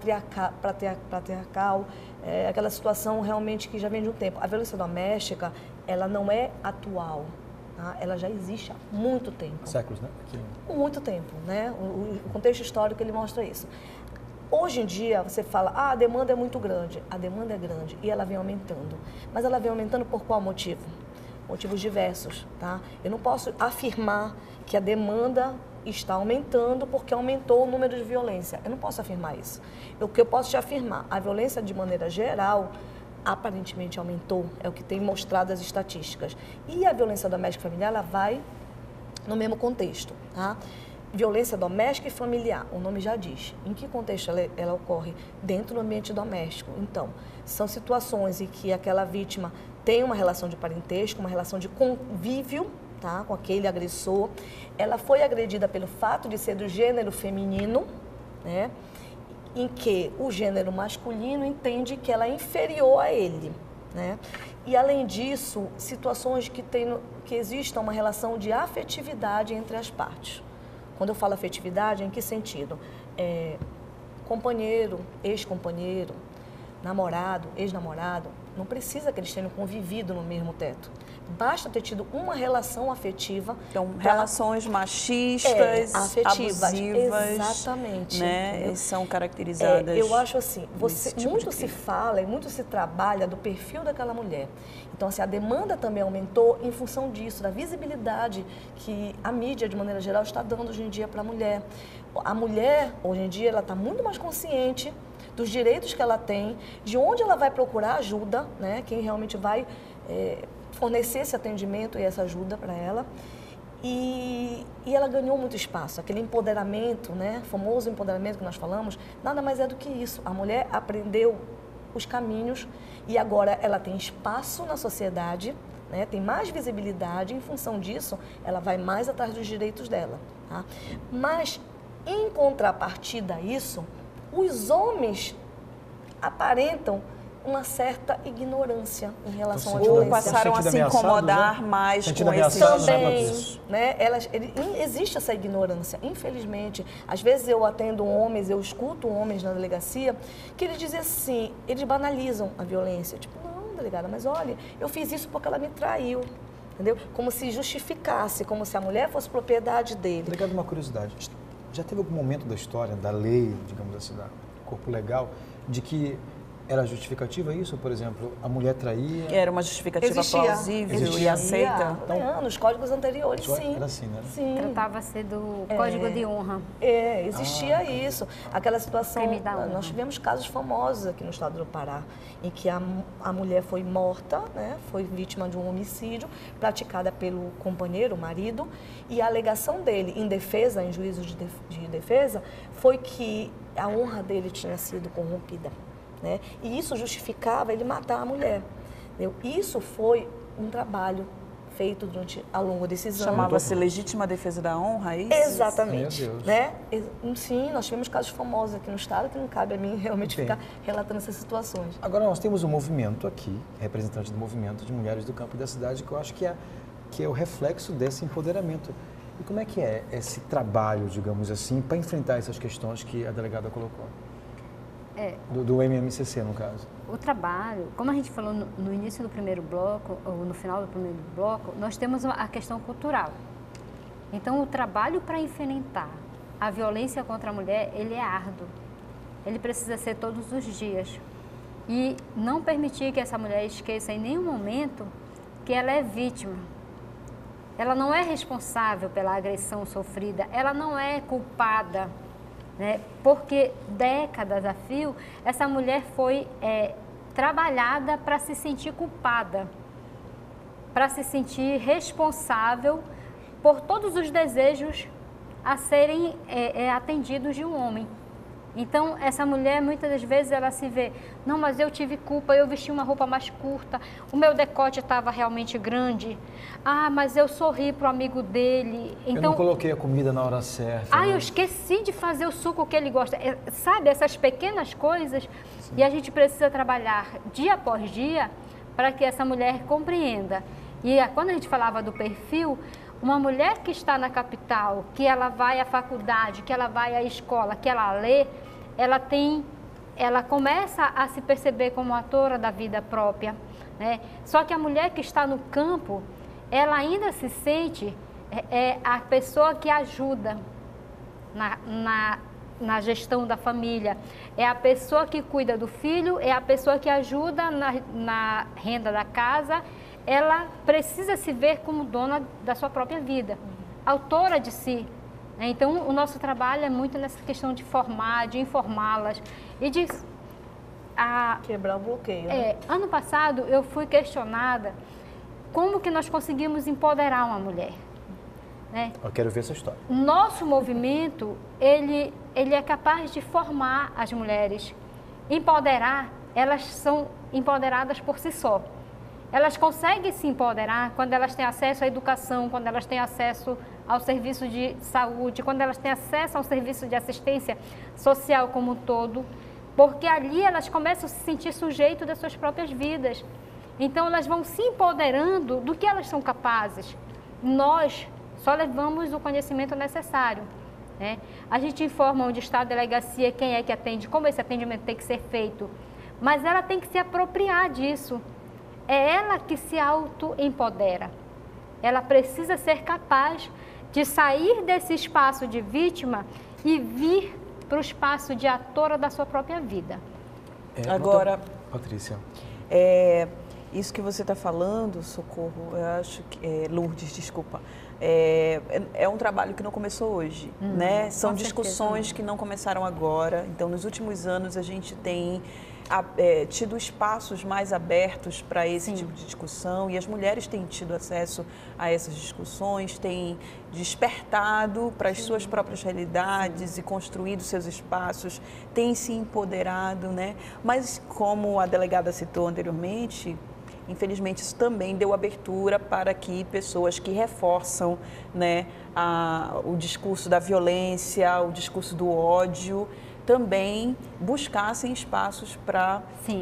patriarcal, aquela situação realmente que já vem de um tempo. A violência doméstica, ela não é atual. Ela já existe há muito tempo. Séculos, né? Muito tempo, né? O contexto histórico, ele mostra isso. Hoje em dia, você fala, a demanda é muito grande. A demanda é grande e ela vem aumentando. Mas ela vem aumentando por qual motivo? Motivos diversos, tá? Eu não posso afirmar que a demanda está aumentando porque aumentou o número de violência. Eu não posso afirmar isso. O que eu posso te afirmar, a violência de maneira geral aparentemente aumentou, é o que tem mostrado as estatísticas. E a violência doméstica e familiar, ela vai no mesmo contexto, tá? Violência doméstica e familiar, o nome já diz. Em que contexto ela ocorre? Dentro do ambiente doméstico. Então, são situações em que aquela vítima tem uma relação de parentesco, uma relação de convívio, tá, com aquele agressor. Ela foi agredida pelo fato de ser do gênero feminino, né? Em que o gênero masculino entende que ela é inferior a ele, né? E, além disso, situações que exista uma relação de afetividade entre as partes. Quando eu falo afetividade, em que sentido? Companheiro, ex-companheiro, namorado, ex-namorado, não precisa que eles tenham convivido no mesmo teto. Basta ter tido uma relação afetiva. Então, relações machistas, afetivas, abusivas, exatamente, né? São caracterizadas. Eu acho assim, tipo muito se fala e muito se trabalha do perfil daquela mulher. Então, assim, a demanda também aumentou em função disso, da visibilidade que a mídia, de maneira geral, está dando hoje em dia para a mulher. A mulher, hoje em dia, ela está muito mais consciente dos direitos que ela tem, de onde ela vai procurar ajuda, né? Quem realmente vai fornecer esse atendimento e essa ajuda para ela. E ela ganhou muito espaço. Aquele empoderamento, né? Famoso empoderamento que nós falamos, nada mais é do que isso. A mulher aprendeu os caminhos e agora ela tem espaço na sociedade, né? Tem mais visibilidade. Em função disso, ela vai mais atrás dos direitos dela, tá? Mas, em contrapartida a isso, os homens aparentam uma certa ignorância em relação à violência. Ou passaram a se incomodar mais com esse também, né? Existe essa ignorância, infelizmente. Às vezes eu atendo homens, eu escuto homens na delegacia que eles dizem assim, eles banalizam a violência. Tipo, não, delegada, mas olha, eu fiz isso porque ela me traiu. Entendeu? Como se justificasse, como se a mulher fosse propriedade dele. Delegado, uma curiosidade. Já teve algum momento da história, da lei, digamos assim, do corpo legal, de que Era justificativa isso? Por exemplo, a mulher traía? Era uma justificativa plausível e aceita? Então, nos códigos anteriores, sim. Era assim, né? Sim. Tratava-se do código de honra. Existia isso. Aquela situação, Crime da honra. nós tivemos casos famosos aqui no estado do Pará, em que a mulher foi morta, né, foi vítima de um homicídio praticada pelo companheiro, o marido, e a alegação dele em defesa, em juízo de defesa, foi que a honra dele tinha sido corrompida. Né? E isso justificava ele matar a mulher. Entendeu? Isso foi um trabalho feito ao longo desses anos. Chamava-se legítima defesa da honra, é isso? Exatamente. Meu Deus. Né? Sim, nós tivemos casos famosos aqui no estado, que não cabe a mim realmente ficar relatando essas situações. Agora, nós temos um movimento aqui, representante do movimento de mulheres do campo e da cidade, que eu acho que é o reflexo desse empoderamento. E como é que é esse trabalho, digamos assim, para enfrentar essas questões que a delegada colocou? Do MMCC, no caso. O trabalho, como a gente falou no início do primeiro bloco, ou no final do primeiro bloco, nós temos a questão cultural. Então, o trabalho para enfrentar a violência contra a mulher, ele é árduo. Ele precisa ser todos os dias. E não permitir que essa mulher esqueça em nenhum momento que ela é vítima. Ela não é responsável pela agressão sofrida, ela não é culpada. Né? Porque décadas a fio, essa mulher foi trabalhada para se sentir culpada, para se sentir responsável por todos os desejos a serem atendidos de um homem. Então, essa mulher, muitas das vezes, ela se vê, não, mas eu tive culpa, eu vesti uma roupa mais curta, o meu decote estava realmente grande, mas eu sorri para o amigo dele. Então, eu não coloquei a comida na hora certa. Eu esqueci de fazer o suco que ele gosta. Sabe, essas pequenas coisas, sim. E a gente precisa trabalhar dia após dia para que essa mulher compreenda. E quando a gente falava do perfil, uma mulher que está na capital, que ela vai à faculdade, que ela vai à escola, que ela lê, ela começa a se perceber como autora da vida própria, né? Só que a mulher que está no campo, ela ainda se sente a pessoa que ajuda na gestão da família, é a pessoa que cuida do filho, é a pessoa que ajuda na renda da casa. Ela precisa se ver como dona da sua própria vida, autora de si. Então, o nosso trabalho é muito nessa questão de formar, de informá-las e de... quebrar o bloqueio. Né? Ano passado, eu fui questionada como que nós conseguimos empoderar uma mulher. Né? Eu quero ver essa história. Nosso movimento, ele é capaz de formar as mulheres. Empoderar, elas são empoderadas por si só. Elas conseguem se empoderar quando elas têm acesso à educação, quando elas têm acesso ao serviço de saúde, quando elas têm acesso ao serviço de assistência social como um todo, porque ali elas começam a se sentir sujeito das suas próprias vidas. Então, elas vão se empoderando do que elas são capazes. Nós só levamos o conhecimento necessário. Né? A gente informa onde está a delegacia, quem é que atende, como esse atendimento tem que ser feito, mas ela tem que se apropriar disso. É ela que se auto-empodera. Ela precisa ser capaz de sair desse espaço de vítima e vir para o espaço de atora da sua própria vida. Agora, Patrícia. Isso que você está falando, Socorro, eu acho que... Lourdes, desculpa. É um trabalho que não começou hoje, né? São discussões que não começaram agora. Então, nos últimos anos, a gente tem tido espaços mais abertos para esse tipo de discussão e as mulheres têm tido acesso a essas discussões, têm despertado para as suas próprias realidades e construído seus espaços, têm se empoderado, né? Mas, como a delegada citou anteriormente, infelizmente, isso também deu abertura para que pessoas que reforçam, né, o discurso da violência, o discurso do ódio, também buscassem espaços para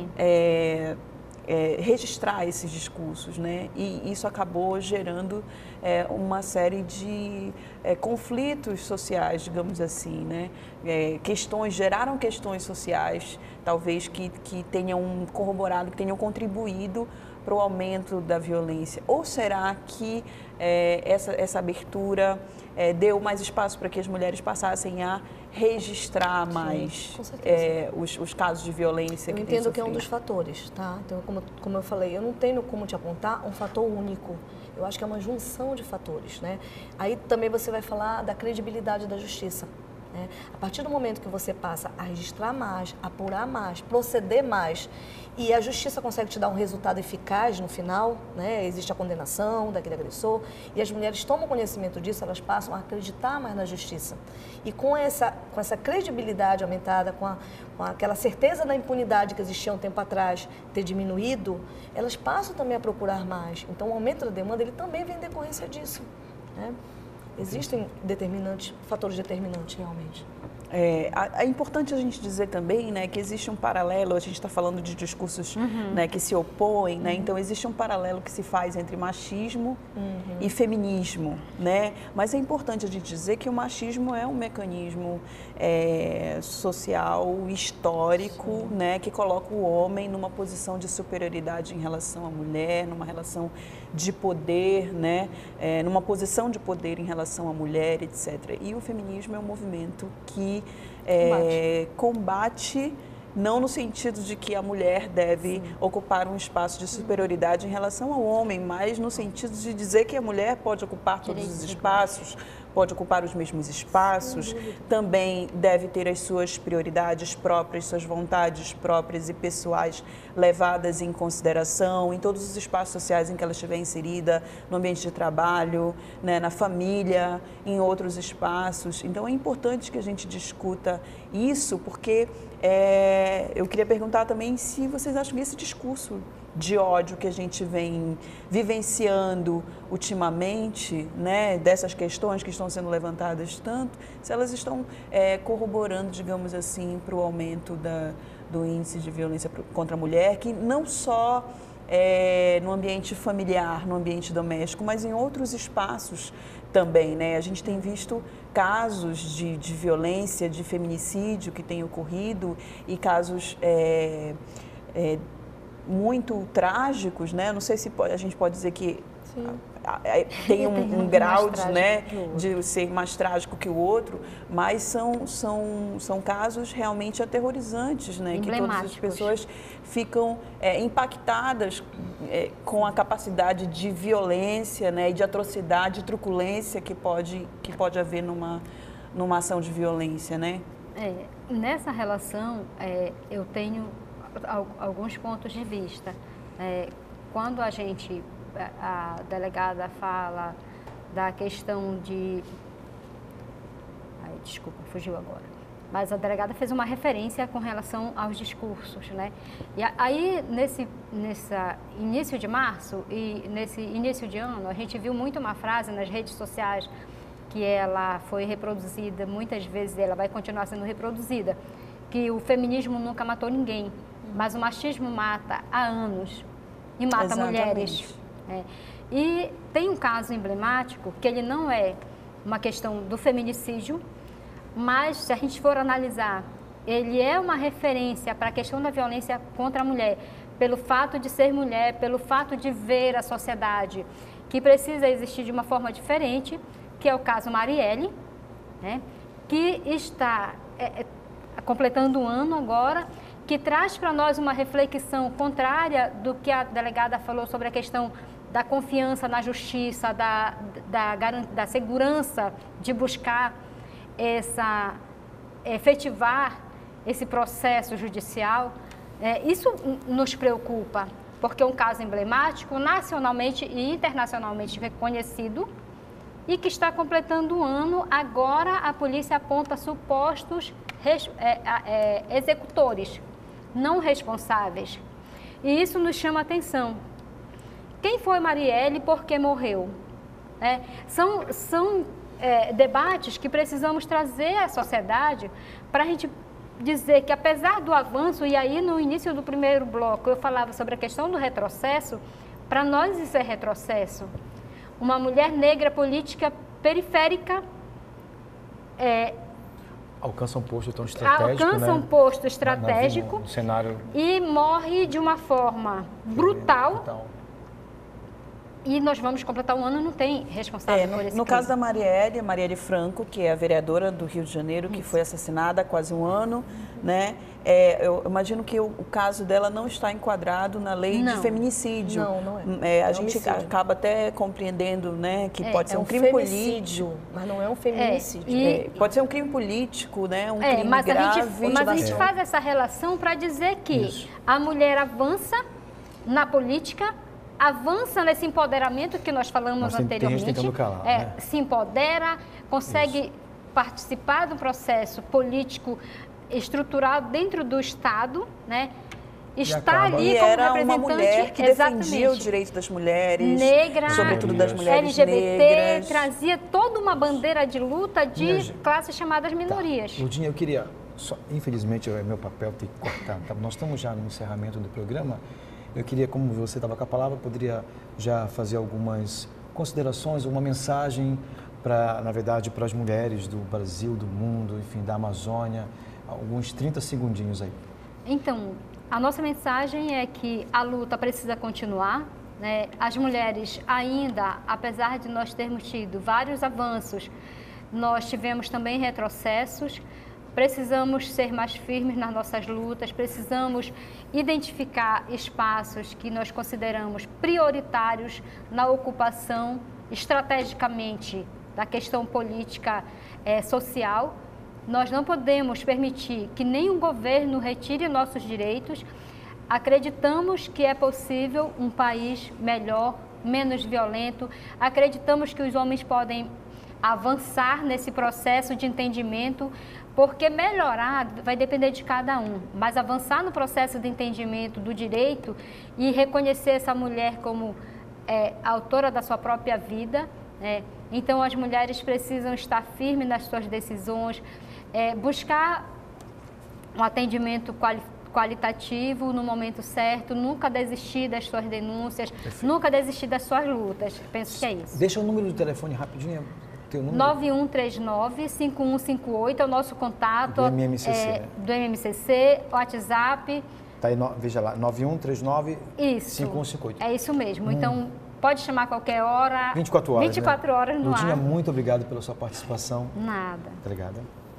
registrar esses discursos, né? E isso acabou gerando uma série de conflitos sociais, digamos assim, né? geraram questões sociais, talvez que tenham corroborado, que tenham contribuído para o aumento da violência? Ou será que essa abertura deu mais espaço para que as mulheres passassem a registrar mais os casos de violência que têm sofrido? Eu entendo que é um dos fatores, tá? Então, como eu falei, eu não tenho como te apontar um fator único. Eu acho que é uma junção de fatores, né? Aí também você vai falar da credibilidade da justiça. A partir do momento que você passa a registrar mais, apurar mais, proceder mais, e a justiça consegue te dar um resultado eficaz no final, né? Existe a condenação daquele agressor, e as mulheres tomam conhecimento disso, elas passam a acreditar mais na justiça. E com essa credibilidade aumentada, com aquela certeza da impunidade que existia um tempo atrás ter diminuído, elas passam também a procurar mais. Então, o aumento da demanda, ele também vem em decorrência disso, né? Existem fatores determinantes, realmente. É importante a gente dizer também, né, que existe um paralelo, a gente está falando de discursos né, que se opõem, né, então existe um paralelo que se faz entre machismo e feminismo, né, mas é importante a gente dizer que o machismo é um mecanismo social, histórico, né, que coloca o homem numa posição de superioridade em relação à mulher, numa relação de poder, né, numa posição de poder em relação à mulher, etc. E o feminismo é um movimento que combate não no sentido de que a mulher deve ocupar um espaço de superioridade em relação ao homem, mas no sentido de dizer que a mulher pode ocupar todos os espaços, pode ocupar os mesmos espaços, também deve ter as suas prioridades próprias, suas vontades próprias e pessoais levadas em consideração em todos os espaços sociais em que ela estiver inserida, no ambiente de trabalho, né, na família, em outros espaços. Então é importante que a gente discuta isso, porque eu queria perguntar também se vocês acham que esse discurso de ódio que a gente vem vivenciando ultimamente, né, dessas questões que estão sendo levantadas tanto, se elas estão corroborando, digamos assim, para o aumento do índice de violência contra a mulher, que não só no ambiente familiar, no ambiente doméstico, mas em outros espaços também, né? A gente tem visto casos de violência, de feminicídio que tem ocorrido e casos muito trágicos, né? Não sei se a gente pode dizer que tem um grau de ser mais trágico que o outro, mas são casos realmente aterrorizantes, né? Que todas as pessoas ficam impactadas com a capacidade de violência, né? E de atrocidade, de truculência que pode haver numa ação de violência, né? Nessa relação, eu tenho alguns pontos de vista. Quando a delegada fala da questão de... desculpa, fugiu agora. Mas a delegada fez uma referência com relação aos discursos, né? E aí, nesse início de março e nesse início de ano, a gente viu muito uma frase nas redes sociais que ela foi reproduzida, muitas vezes ela vai continuar sendo reproduzida, que o feminismo nunca matou ninguém, mas o machismo mata há anos e mata mulheres. E tem um caso emblemático que ele não é uma questão do feminicídio, mas se a gente for analisar, ele é uma referência para a questão da violência contra a mulher, pelo fato de ser mulher, pelo fato de ver a sociedade que precisa existir de uma forma diferente, que é o caso Marielle, né, que está completando um ano agora, que traz para nós uma reflexão contrária do que a delegada falou sobre a questão da confiança na justiça, da segurança de buscar efetivar esse processo judicial. Isso nos preocupa, porque é um caso emblemático, nacionalmente e internacionalmente reconhecido, e que está completando um ano. Agora a polícia aponta supostos executores, não responsáveis. E isso nos chama a atenção. Quem foi Marielle e por que morreu? São debates que precisamos trazer à sociedade para a gente dizer que, apesar do avanço, e aí no início do primeiro bloco eu falava sobre a questão do retrocesso, para nós isso é retrocesso. Uma mulher negra política periférica alcança um posto tão estratégico, alcança um posto estratégico no cenário... e morre de uma forma brutal. E nós vamos completar um ano, não tem responsável por esse crime. No caso da Marielle Franco, que é a vereadora do Rio de Janeiro, que foi assassinada há quase um ano, né? Eu imagino que o caso dela não está enquadrado na lei de feminicídio. Não é. A gente acaba até compreendendo, né, que pode ser um crime político, mas não é um feminicídio. Pode ser um crime político, né? Um crime mas grave. Mas a gente faz essa relação para dizer que a mulher avança na política, avança nesse empoderamento que nós falamos anteriormente, tem gente tentando calar, né? Se empodera, consegue participar do processo político estruturado dentro do Estado, né? Está ali como era representante, uma mulher que defendia o direito das mulheres, negra, sobretudo das mulheres LGBT, negras. trazia toda uma bandeira de luta de classes chamadas minorias. Lourdinha, eu queria, infelizmente é meu papel ter que cortar, tá? Nós estamos já no encerramento do programa. Eu queria, como você estava com a palavra, poderia já fazer algumas considerações, uma mensagem na verdade, para as mulheres do Brasil, do mundo, enfim, da Amazônia, alguns 30 segundinhos aí. Então, a nossa mensagem é que a luta precisa continuar, né? As mulheres ainda, apesar de nós termos tido vários avanços, nós tivemos também retrocessos. Precisamos ser mais firmes nas nossas lutas, precisamos identificar espaços que nós consideramos prioritários na ocupação estrategicamente da questão política social. Nós não podemos permitir que nenhum governo retire nossos direitos. Acreditamos que é possível um país melhor, menos violento. Acreditamos que os homens podem avançar nesse processo de entendimento, porque melhorar vai depender de cada um, mas avançar no processo de entendimento do direito e reconhecer essa mulher como autora da sua própria vida, então as mulheres precisam estar firmes nas suas decisões, buscar um atendimento qualitativo no momento certo, nunca desistir das suas denúncias, nunca desistir das suas lutas. Penso que é isso. Deixa o número do telefone rapidinho. 9139-5158 é o nosso contato. Do MMCC. Do MMCC, WhatsApp. Tá aí, veja lá, 9139-5158. É isso mesmo. Então, pode chamar a qualquer hora. 24 horas. 24 horas no Lourdinha, ar. muito obrigado pela sua participação. Nada. Obrigada.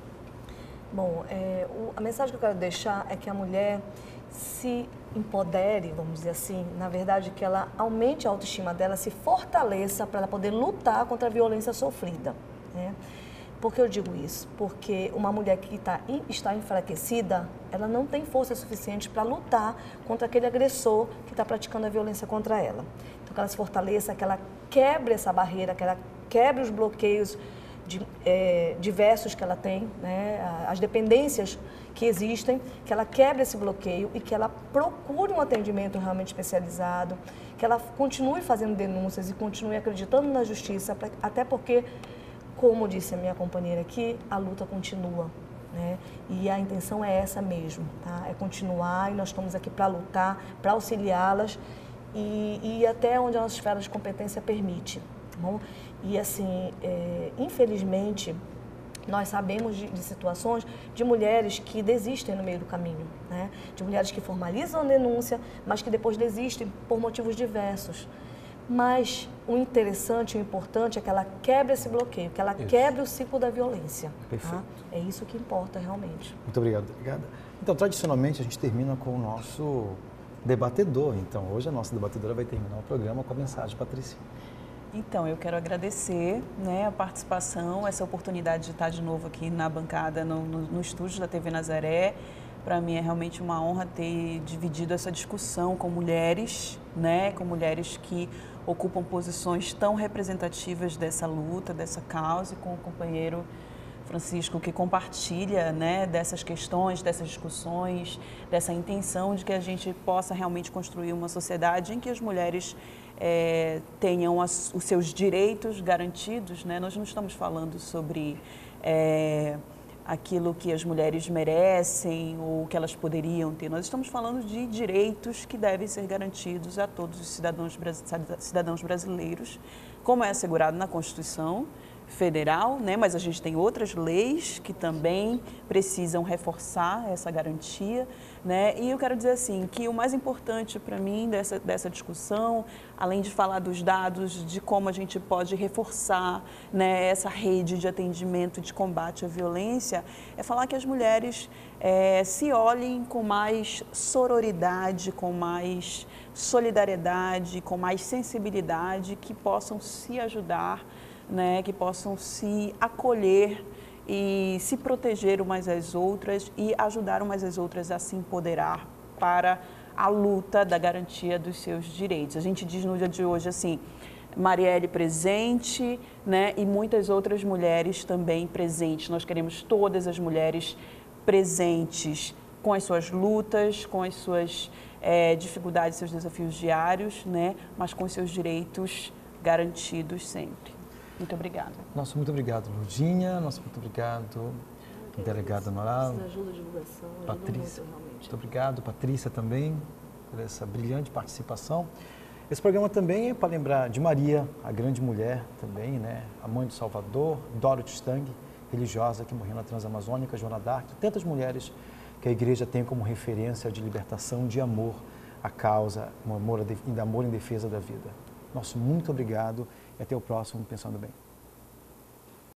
Bom, a mensagem que eu quero deixar é que a mulher se empodere, vamos dizer assim, na verdade que ela aumente a autoestima dela, se fortaleça para ela poder lutar contra a violência sofrida, né? Por que eu digo isso? Porque uma mulher que está enfraquecida, ela não tem força suficiente para lutar contra aquele agressor que está praticando a violência contra ela. Então, que ela se fortaleça, que ela quebre essa barreira, que ela quebre os bloqueios diversos que ela tem, né? As dependências que existem, que ela quebre esse bloqueio e que ela procure um atendimento realmente especializado, que ela continue fazendo denúncias e continue acreditando na justiça, até porque, como disse a minha companheira aqui, a luta continua, né? E a intenção é essa mesmo, tá? É continuar, e nós estamos aqui para lutar, para auxiliá-las e ir até onde a nossa esfera de competência permite, tá bom? E assim, infelizmente, nós sabemos de situações de mulheres que desistem no meio do caminho, né? De mulheres que formalizam a denúncia, mas que depois desistem por motivos diversos. Mas o interessante, o importante é que ela quebre esse bloqueio, que ela quebre o ciclo da violência. Perfeito. Tá? É isso que importa realmente. Muito obrigado. Obrigada. Então, tradicionalmente, a gente termina com o nosso debatedor. Então, hoje a nossa debatedora vai terminar o programa com a mensagem, Patrícia. Então, eu quero agradecer, né, a participação, essa oportunidade de estar de novo aqui na bancada, no estúdio da TV Nazaré. Para mim é realmente uma honra ter dividido essa discussão com mulheres, né, com mulheres que ocupam posições tão representativas dessa luta, dessa causa, e com o companheiro Francisco, que compartilha, né, dessas questões, dessas discussões, dessa intenção de que a gente possa realmente construir uma sociedade em que as mulheres tenham os seus direitos garantidos, né? Nós não estamos falando sobre aquilo que as mulheres merecem ou que elas poderiam ter. Nós estamos falando de direitos que devem ser garantidos a todos os cidadãos brasileiros, como é assegurado na Constituição, federal, né? Mas a gente tem outras leis que também precisam reforçar essa garantia, né? E eu quero dizer assim, que o mais importante para mim dessa discussão, além de falar dos dados, de como a gente pode reforçar, né, essa rede de atendimento de combate à violência, é falar que as mulheres se olhem com mais sororidade, com mais solidariedade, com mais sensibilidade, que possam se ajudar, né, que possam se acolher e se proteger umas às outras e ajudar umas às outras a se empoderar para a luta da garantia dos seus direitos. A gente diz no dia de hoje assim, Marielle presente, né, e muitas outras mulheres também presentes. Nós queremos todas as mulheres presentes com as suas lutas, com as suas dificuldades, seus desafios diários, né, mas com seus direitos garantidos sempre. Muito obrigada. Nosso muito obrigado, Lourdinha. Nosso muito obrigado, delegada Noral. Ajuda a divulgação, Patrícia. Muito, realmente. Muito obrigado, Patrícia, também, por essa brilhante participação. Esse programa também é para lembrar de Maria, a grande mulher também, né? A mãe de Salvador, Dorothy Stang, religiosa que morreu na Transamazônica, Joana d'Arc, tantas mulheres que a igreja tem como referência de libertação, de amor à causa, de amor em defesa da vida. Nosso muito obrigado e até o próximo Pensando Bem.